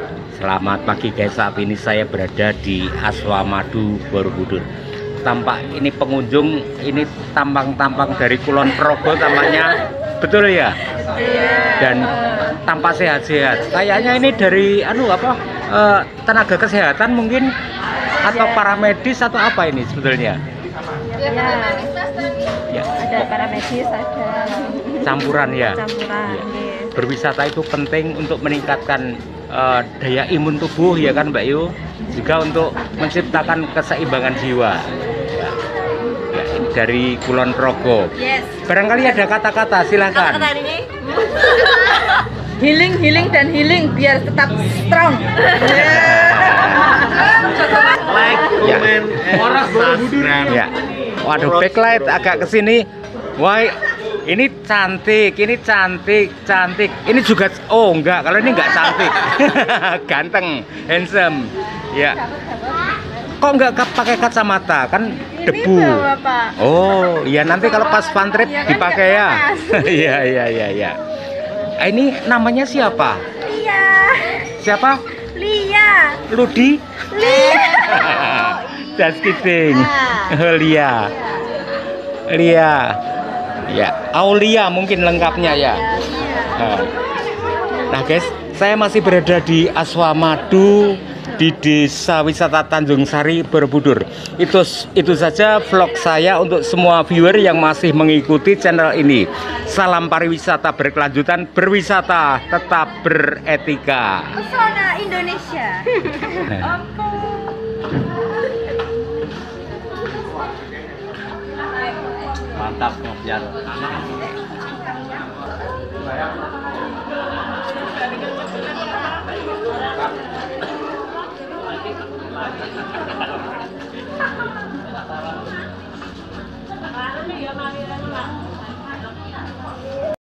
Selamat pagi guys, saat ini saya berada di Aswamadu Borobudur. Tampak ini pengunjung, ini tampang-tampang dari Kulon Progo tampaknya, betul ya? Dan tampak sehat-sehat. Kayaknya ini dari tenaga kesehatan mungkin, atau paramedis atau apa ini sebetulnya? Ya, ada paramedis, ada campuran ya. Campuran. Ya. Berwisata itu penting untuk meningkatkan daya imun tubuh ya kan Mbak Yu, juga untuk menciptakan keseimbangan jiwa. Ya, ini dari Kulon Progo. Yes. Barangkali ada kata-kata, silakan. Kata-kata ini healing dan healing biar tetap strong. Like, Ya. comment, and subscribe. Ya. Waduh, backlight agak ke sini. Wah, ini cantik, ini cantik. Ini juga, oh enggak, kalau ini enggak cantik. Ganteng, handsome. Ya. Kok enggak pakai kacamata? Kan debu. Ini Bapak. Oh, iya nanti kalau pas fun trip Ya kan dipakai ya. nggak Iya. Ini namanya siapa? Lia. Siapa? Lia. Ludi? Lia. Just kidding. Nah. Lia. Ya, Aulia mungkin lengkapnya ya. Nah guys, saya masih berada di Aswamadu di Desa Wisata Tanjung Sari Borobudur. Itu saja vlog saya untuk semua viewer yang masih mengikuti channel ini. Salam pariwisata berkelanjutan, berwisata tetap beretika. Pesona Indonesia. Mantap, ngopian.